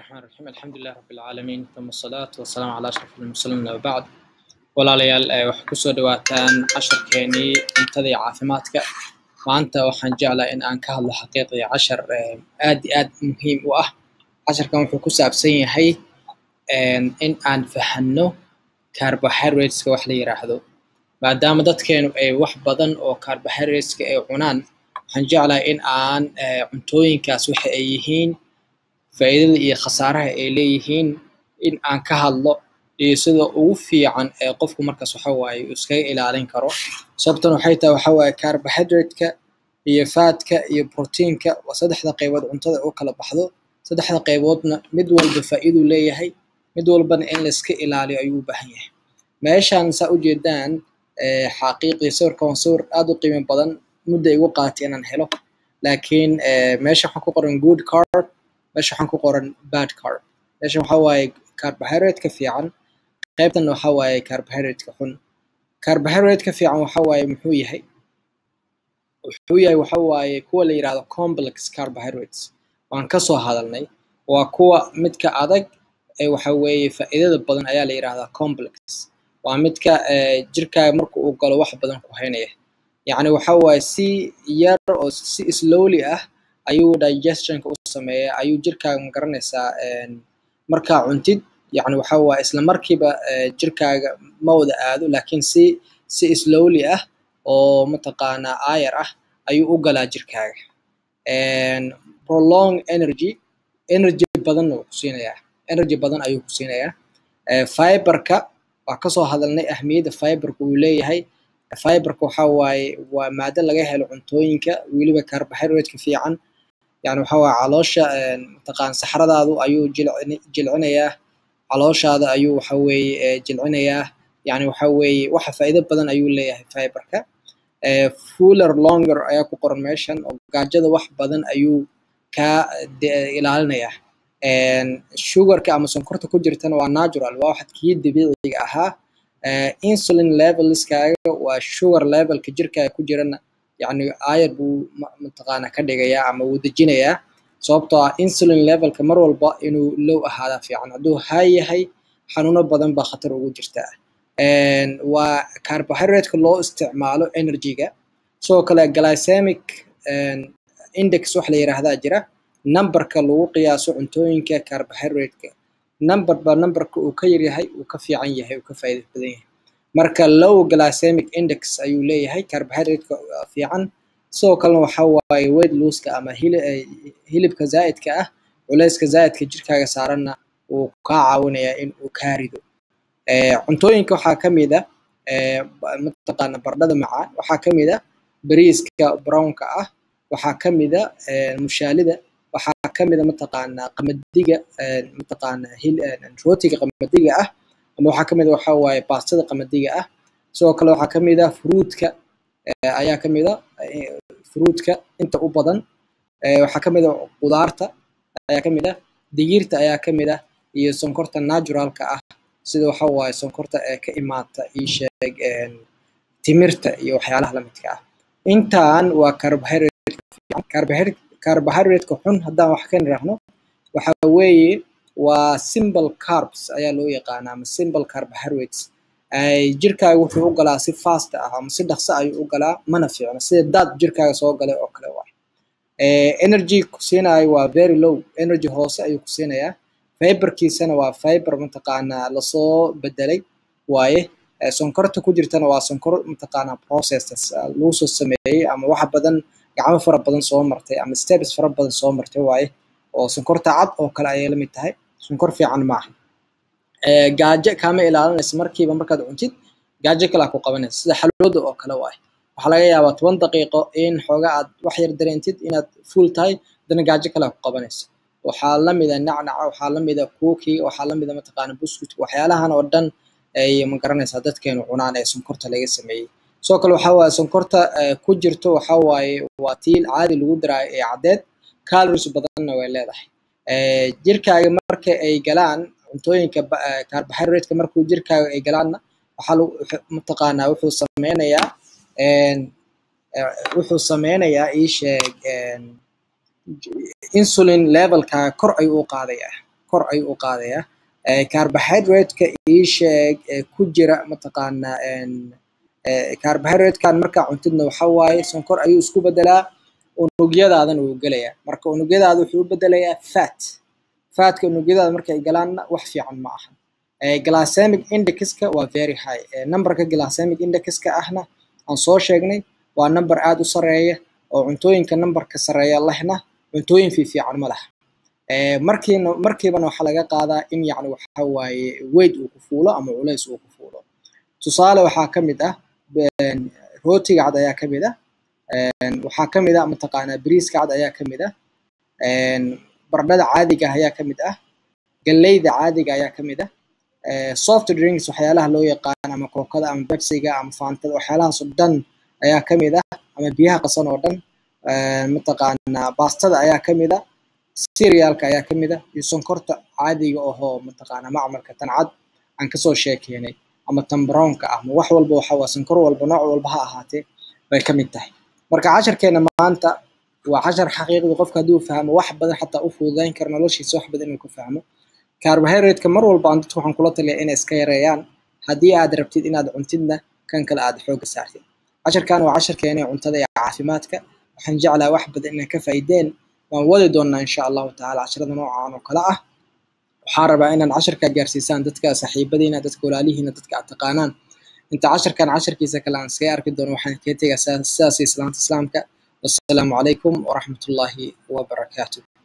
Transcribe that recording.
الرحمن الرحيم الحمد لله رب العالمين ثم الصلاة والسلام على أشرف المرسلين وبعد walaalayaal waxaa kusoo dhawaataan casharkeenii cuntada iyo caafimaadka maanta waxaan jeclaa in aan ka hadlo xaqiiqdii cashar aad iyo aad muhiim u ah casharkan wuxuu ku saabsan yahay in aan fahanno carbohydrateska wax la yiraahdo maadaama dadkeenu ay wax badan oo carbohydrateska ay cunaan waxaan jeclaa in aan cuntooyinkaas waxa ay yihiin faa'iidada iyo khasaaraha ay leeyihiin in aan ka hadlo iyo sida ugu fiican ee qofku markaas waxa waaye iskaga ilaalin karo sababtan waxay tahay waxa waaye carbohydrate-ka iyo fat-ka iyo protein-ka waa saddexda qaybood cuntada oo kala baxdo saddexda qayboodna mid walba faa'iido leeyahay mid walbana in la iska ilaaliyo ayuu u baahan yahay meeshaan saa u jeedaan xaqiiqii sawirkan waa sawir aad u qiimo badan muddo igu qaatay inaan helo laakiin meesha waxaan ku qoran good carb meesha waxaan ku qoran bad carb meesha waxa waaye carbohydrate-ka fiican qaybtan waxa waaye carbohydrate-ka xun carbohydrate-ka fiican waxa waaye muxuu yahay waxa waaye kuwa la yiraahdo complex carbohydrates waan ka soo hadalnay waa kuwa midka adag ee waxa weeye faa'iidada badan ayaa la yiraahdaa complex waa midka jirkaaga marka uu galo wax badan ku haynaya yacni waxa waaye si yar oo si slowly ah ayuu digestion-ka u sameeyaa ayuu jirkaaga ma garanaysaa markaa cuntid يعني waxa waa isla markiiba jirkaaga ma wada aado laakiin si slowly ah oo mataqaana ayar ah ayuu u galaa jirkaaga prolong energy badan uu ku siinayaa energy badan ayuu ku siinayaa fiber-ka waa ka soo hadalnay ahmiyada fiber-ka uu leeyahay fiber-ka waxa waaye waa maado laga helo cuntooyinka weliba carbohydrate-ka fiican يعني waxa waa caloosha mataqaan saxaradaadu ayuu jilcinayaa calooshaada ayuu waxa weeye jilcinayaa yani waxa weeye waxa faa'iido badan ayuu leeyahay fiber-ka fuller longer ayaa ku qoran meeshan oo gaajada wax badan ayuu ka ilaalinayaa sugar-ka ama sonkorta ku jirtana waa natural waa wax kii dabiiciga ahaa insulin levelskaaga waa sugar levelka jirkaaga ku jirana يعني ayar buu mataqaana ka dhigayaa ama uu dejinayaa sababtoo ah insulin levelka mar walba inuu low ahaada fiican hadduu high yahay xanuuno badan baa khatar ugu jirta waa carbohydrate-ka loo isticmaalo energy-ga sidoo kale glycemic index wax la yiraahdaa jira numberka lagu qiyaaso cuntooyinka carbohydrate-ka numberka uu ka yar yahay uu ka fiican yahay uu ka faa'iido badan yahay marka low glycemic index ayuu leeyahay carbohydrate-ka fiican sidoo kalena waxa waaye weight loss-ka ama hilibka zaa'idka ah culayska zaa'idka jirkaaga saaranna uu ka caawinayaa in uu ka rido cuntooyinka waxaa ka mid ah mataqaana baradhada macaan waxaa ka mid ah bariiska brown-ka ah waxaa ka mid ah mushaalida waxaa ka mid ah mataqaana qamadiga mataqaana rootiga qamadiga ah ama waxaa ka mid ah waxa waaye baastada qamadiga ah sidoo kale waxaa ka mid ah fruitka ayaa ka mid ah fruitka inta u badan waxaa ka mid ah qudaarta ayaa ka mid ah digirta ayaa ka mid ah iyo sonkorta naturalka ah sida waxa waaye sonkorta ee ka imaata ii sheeg timirta iyo waxyaalaha la midka ah intaan waa carbohydrate-ka xun haddaan wax ka niraahno waxa weeye waa simple carbs ayaa loo yaqaanaa ama simple carbohydrates jirkaaga wuxuu u galaa si fast ah ama si dhaqso ayuu u galaa mana fiicno sida daad jirkaaga soo galay oo kale waa energy ku siinayo waa very low energy hoose ayuu ku siinayaa fiber-kiisana waa fiber mataqaanaa lasoo bedelay waaye sonkorta ku jirtana waa sonkor mataqaanaa processes lagu soo sameeyey ama wax badan gacmo fara badan soo martay ama steps fara badan soo martay waaye oo sonkorta cad oo kale ayay la mid tahay sonkor fiican maaha gaajo kama ilaalinaysa markiiba markaad cuntid gaajo kale ku qabanaysa sida xalwada oo kale waaye waxaa laga yaabaa 10 daqiiqo in xoogaa aad wax yar dareentid inaad full tahay dana gaajo kale ku qabanaysa waxaa la mid ah nacnaca waxaa la mid ah cookie waxaa la mid ah mataqaana biscuit waxyaalahan oo dhan ay ma garanaysaa dadkeenu cunaan ee sonkorta laga sameeyey sidoo kale waxaa waaye sonkorta ku jirto waxaa waaye waa tiil caadi lagu daraayo ee caddeed calories badanna way leedahay jirkaaga marka ay galaan cuntooyinka carbohydrate-ka markuu jirkaaga ay galaanna waxaa mataqaanaa wuxuu sameynayaa ii sheeg insulin levelka kor ayuu u qaadayaa kor ayuu u qaadayaa carbohydrate-ka ii sheeg ku jira mataqaanaa carbohydrate-kan markaa cuntidna waxa waaye sonkor ayuu isku bedelaa unugyadaadana wuu gelayaa marka unugyadaada wuxuu u bedelayaa fatka unugyadaada markay galaanna wax fiican ma aha glycemic indexka waa very high numberka glycemic indexka ahna aan soo sheegnay waa number aad u sareeya oo cuntooyinka numberka sareeya lehna cuntooyin fiican ma laha markiibana waxa laga qaadaa in yacni waxa waaye weight uu ku fuulo ama culays uu ku fuulo tusaale waxaa ka mid ah rootiga cad ayaa ka mid ah waxaa ka mid ah mataqaanaa bariiska cad ayaa ka mid ah baradhada caadiga ah ayaa ka mid ah galleyda caadiga ayaa ka mid ah soft drinks waxyaalaha loo yaqaan ama kookada ama pepsiga ama faantada waxyaalahaas oo dhan ayaa ka mid ah ama biyaha qasan oo dhan mataqaanaa baastada ayaa ka mid ah cerealka ayaa ka mid ah iyo sonkorta caadiga ahoo mataqaanaa macmalka tan cad aan kasoo sheekeynay ama tan brownka ah ama wax walba waxa waa sonkor walba nooc walba ha ahaatee bay ka mid tahay marka casharkeena maanta waa cashar xaqiiqdi qofka hadduu fahmo wax badan xataa u fududayn karo noloshiisa wax badan inuu ku fahmo carbohydrate-ka mar walba aan dadku waxaan kula taliyaa inay iska yareeyaan haddii aad rabtid inaad cuntidna kan kale aad xooga saartid casharkan waa casharkeena cuntada iyo caafimaadka waxaan jeclahay wax badan inay ka faa'iideen waan wadi doonaa insha allahu tacaala casharada noocaan oo kale ah waxaan rabaa inaan casharkaa gaarsiisaan dadka saaxiibadiina dadka walaalihiina dadka aad taqaanaan inta casharkan casharkiisa kale aan iskaga arki doono waxaan kaga tegaa sidaas islaamka wassalaamu calaykum waraxmatullaahi wabarakaatu